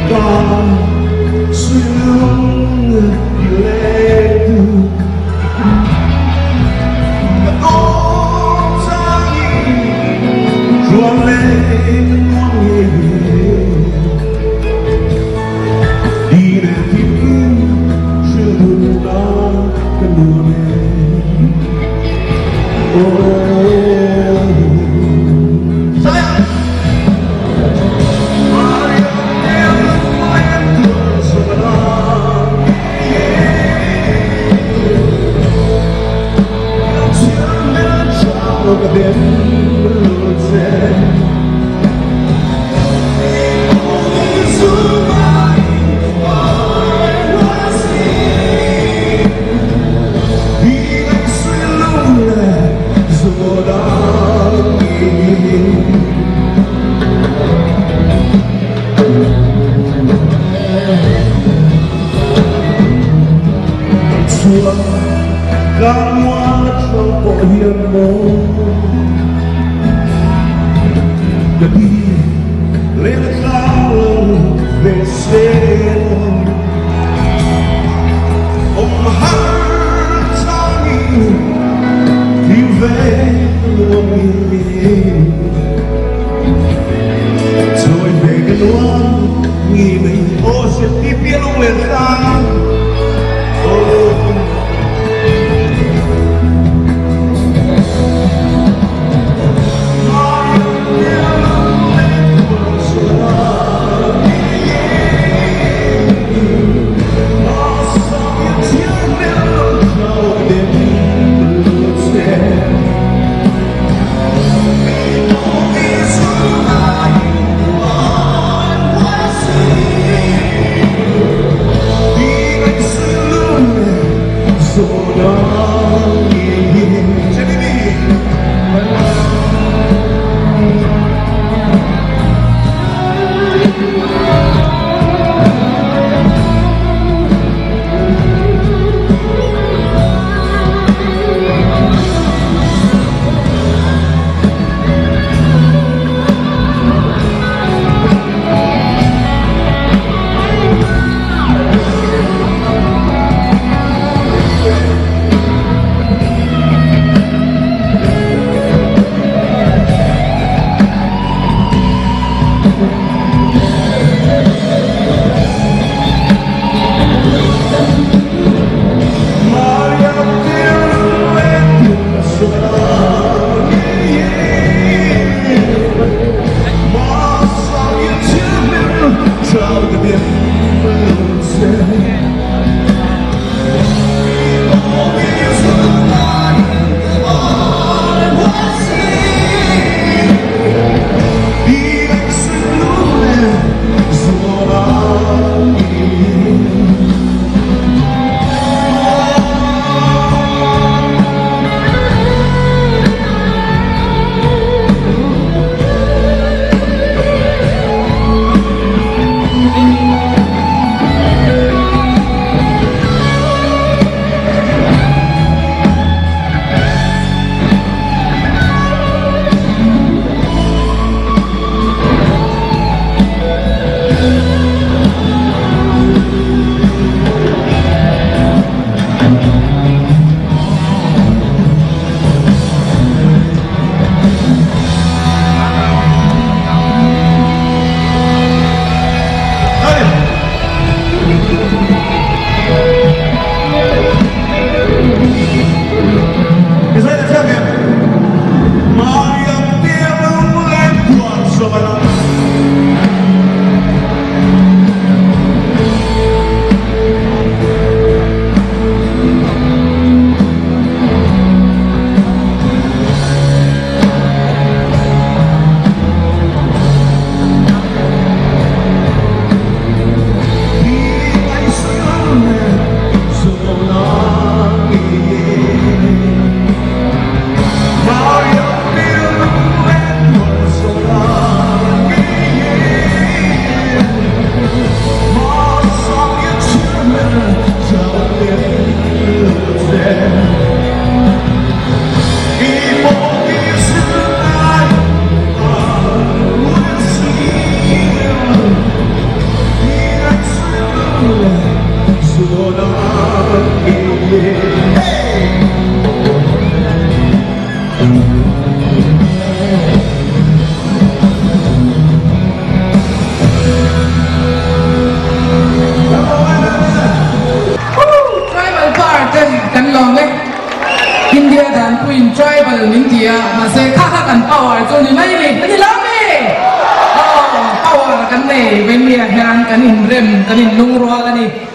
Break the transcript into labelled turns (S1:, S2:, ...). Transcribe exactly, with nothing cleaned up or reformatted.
S1: con xuống lên ôm ra ruộng lên đi để tìm chưa buồn đó cái mùa này oh. Look at them, say. Gạt hoa trong bộ hiền môn để đi lên cao về sen ông hát cho mình đi về luôn mình rồi về cái luôn nghĩ mình ô sẽ đi biết ông lên xa
S2: See อ่ะมาเซค่ากันเป้าอ่ะจนนี่ไม่มีนี่ล้ำนี่อ๋อเป้ากันเนี่ยเป็นเมียงานกันอินเรมกันอินลุงรัวกันนี่